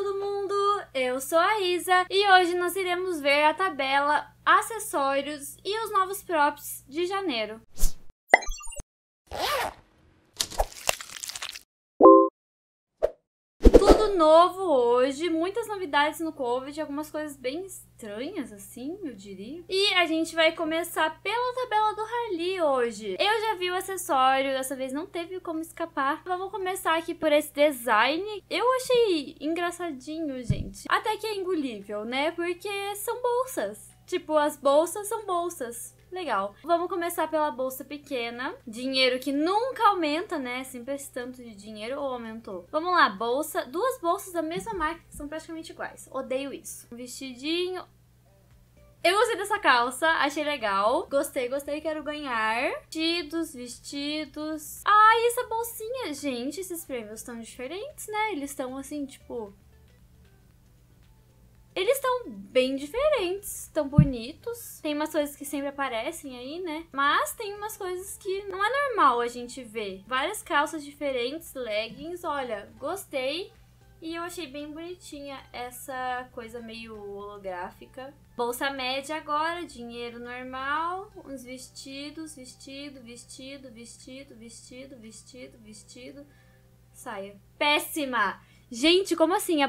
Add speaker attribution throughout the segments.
Speaker 1: todo mundo! Eu sou a Isa e hoje nós iremos ver a tabela, acessórios e os novos props de janeiro. Tudo novo hoje, muitas novidades no Covid, algumas coisas bem estranhas assim, eu diria. E a gente vai começar pela tabela do Harley hoje. Eu já vi o acessório, dessa vez não teve como escapar. Vamos começar aqui por esse design. Eu achei engraçadinho, gente. Até que é engolível, né? Porque são bolsas. Tipo, as bolsas são bolsas. Legal. Vamos começar pela bolsa pequena. Dinheiro que nunca aumenta, né? Sempre esse tanto de dinheiro ou aumentou. Vamos lá, bolsa. Duas bolsas da mesma marca que são praticamente iguais. Odeio isso. Um vestidinho. Eu gostei dessa calça, achei legal. Gostei, quero ganhar. Vestidos. E essa bolsinha. Gente, esses prêmios estão diferentes, né? Eles estão assim, tipo... Eles estão bem diferentes, estão bonitos. Tem umas coisas que sempre aparecem aí, né? Mas tem umas coisas que não é normal a gente ver. Várias calças diferentes, leggings, olha, gostei. E eu achei bem bonitinha essa coisa meio holográfica. Bolsa média agora, dinheiro normal, uns vestidos, vestido, saia. Péssima! Gente, como assim?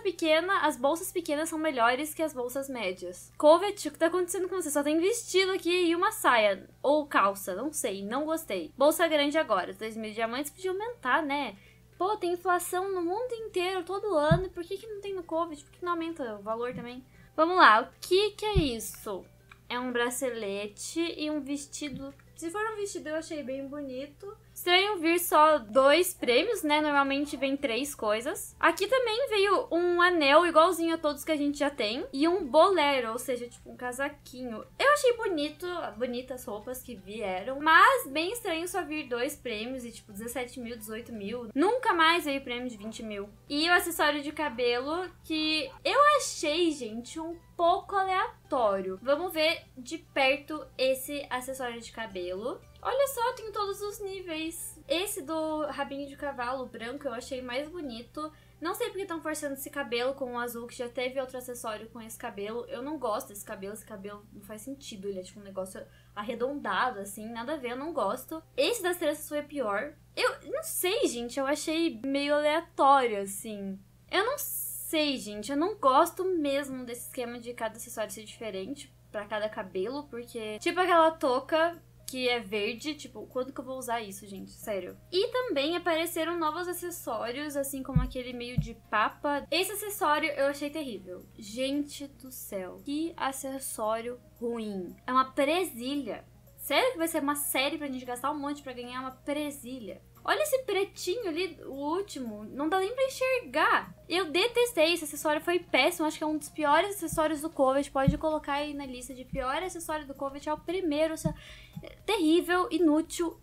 Speaker 1: As bolsas pequenas são melhores que as bolsas médias. Covet, o que tá acontecendo com você? Só tem vestido aqui e uma saia. Ou calça, não sei, não gostei. Bolsa grande agora, 2.000 diamantes podia aumentar, né? Pô, tem inflação no mundo inteiro, todo ano. Por que não tem no Covet? Por que não aumenta o valor também? Vamos lá, o que é isso? É um bracelete e um vestido. Se for um vestido, eu achei bem bonito. Estranho vir só 2 prêmios, né? Normalmente vem 3 coisas. Aqui também veio um anel igualzinho a todos que a gente já tem. E um bolero, ou seja, tipo um casaquinho. Eu achei bonitas as roupas que vieram. Mas bem estranho só vir 2 prêmios e tipo 17 mil, 18 mil. Nunca mais veio prêmio de 20 mil. E o acessório de cabelo que eu achei, gente, um pouco aleatório. Vamos ver de perto esse acessório de cabelo. Olha só, tem todos os níveis. Esse do rabinho de cavalo branco eu achei mais bonito. Não sei porque estão forçando esse cabelo com o azul, que já teve outro acessório com esse cabelo. Eu não gosto desse cabelo, esse cabelo não faz sentido. Ele é tipo um negócio arredondado, assim, nada a ver, eu não gosto. Esse das tranças foi pior. Eu não sei, gente, eu achei meio aleatório, assim. Eu não sei, gente, eu não gosto mesmo desse esquema de cada acessório ser diferente pra cada cabelo, porque... Tipo aquela touca... que é verde, tipo, quando que eu vou usar isso, gente? Sério. E também apareceram novos acessórios, assim como aquele meio de papa. Esse acessório eu achei terrível. Gente do céu, que acessório ruim. É uma presilha. Sério que vai ser uma série pra gente gastar um monte pra ganhar uma presilha? Olha esse pretinho ali, o último. Não dá nem pra enxergar. Eu detestei, esse acessório foi péssimo. Acho que é um dos piores acessórios do Covet. Pode colocar aí na lista de pior acessório do Covet. É o primeiro. Terrível, inútil,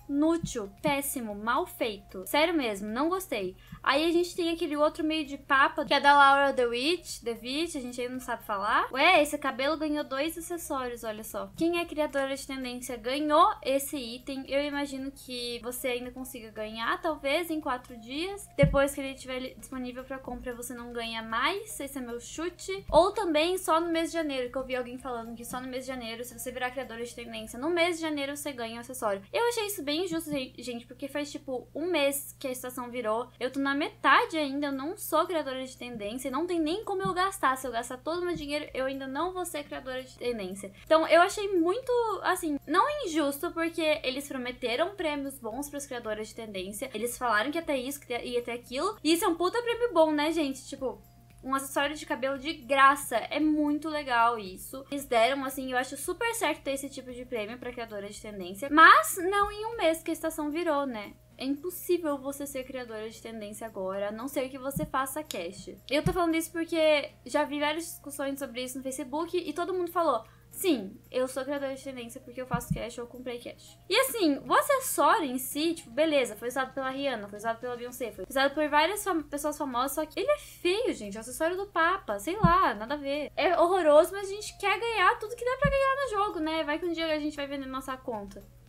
Speaker 1: péssimo, mal feito. Sério mesmo, não gostei. Aí a gente tem aquele outro meio de papa, que é da Laura The Witch, a gente ainda não sabe falar. Ué, esse cabelo ganhou 2 acessórios, olha só. Quem é criadora de tendência ganhou esse item. Eu imagino que você ainda consiga ganhar, talvez, em 4 dias. Depois que ele estiver disponível pra compra, você não ganha mais. Esse é meu chute. Ou também só no mês de janeiro, que eu vi alguém falando que só no mês de janeiro, se você virar criadora de tendência, no mês de janeiro você ganha o acessório. Eu achei isso bem injusto, gente, porque faz tipo um mês que a estação virou. Eu tô na metade ainda, eu não sou criadora de tendência, não tem nem como eu gastar. Se eu gastar todo o meu dinheiro, eu ainda não vou ser criadora de tendência. Então eu achei muito, assim, não injusto, porque eles prometeram prêmios bons pros criadores de tendência. Eles falaram que ia ter isso, que ia ter aquilo. E isso é um puta prêmio bom, né, gente? Tipo... um acessório de cabelo de graça. É muito legal isso. Eles deram, assim, eu acho super certo ter esse tipo de prêmio pra criadora de tendência. Mas não em um mês que a estação virou, né? É impossível você ser criadora de tendência agora, a não ser que você faça cash. Eu tô falando isso porque já vi várias discussões sobre isso no Facebook e todo mundo falou... Sim, eu sou criadora de tendência porque eu faço cash ou comprei cash. E assim, o acessório em si, tipo, beleza, foi usado pela Rihanna, foi usado pela Beyoncé, foi usado por várias pessoas famosas, só que ele é feio, gente, é o acessório do Papa, sei lá, nada a ver. É horroroso, mas a gente quer ganhar tudo que dá pra ganhar no jogo, né? Vai que um dia a gente vai vender nossa conta.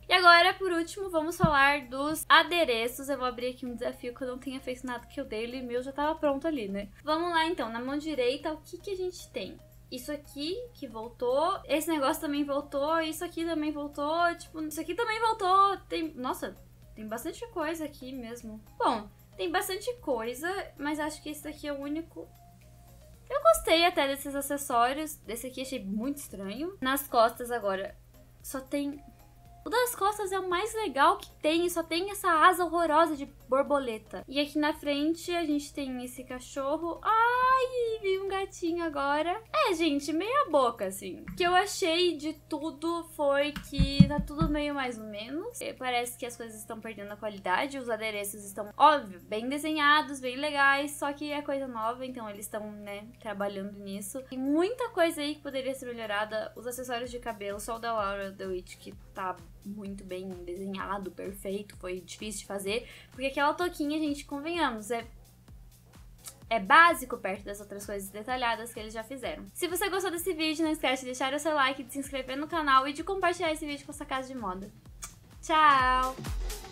Speaker 1: E agora, por último, vamos falar dos adereços. Eu vou abrir aqui um desafio que eu não tenha feito nada que eu dei, e meu já tava pronto ali, né? Vamos lá, então. Na mão direita, o que a gente tem? Isso aqui que voltou, esse negócio também voltou, isso aqui também voltou, tipo, isso aqui também voltou. Nossa, tem bastante coisa aqui mesmo. Bom, tem bastante coisa, mas acho que esse daqui é o único... Eu gostei até desses acessórios. Desse aqui achei muito estranho. Nas costas agora, só tem... O das costas é o mais legal que tem, só tem essa asa horrorosa de borboleta. E aqui na frente a gente tem esse cachorro. Ai, vi um gatinho agora. É, gente, meia boca, assim. O que eu achei de tudo foi que tá tudo meio mais ou menos. Parece que as coisas estão perdendo a qualidade, os adereços estão, óbvio, bem desenhados, bem legais, só que é coisa nova, então eles estão, né, trabalhando nisso. Tem muita coisa aí que poderia ser melhorada. Os acessórios de cabelo, só o da Laura The Witch, que tá muito bem desenhado, perfeito, foi difícil de fazer, porque aquela touquinha, gente, convenhamos, é básico perto das outras coisas detalhadas que eles já fizeram. Se você gostou desse vídeo, não esquece de deixar o seu like, de se inscrever no canal e de compartilhar esse vídeo com a sua casa de moda. Tchau!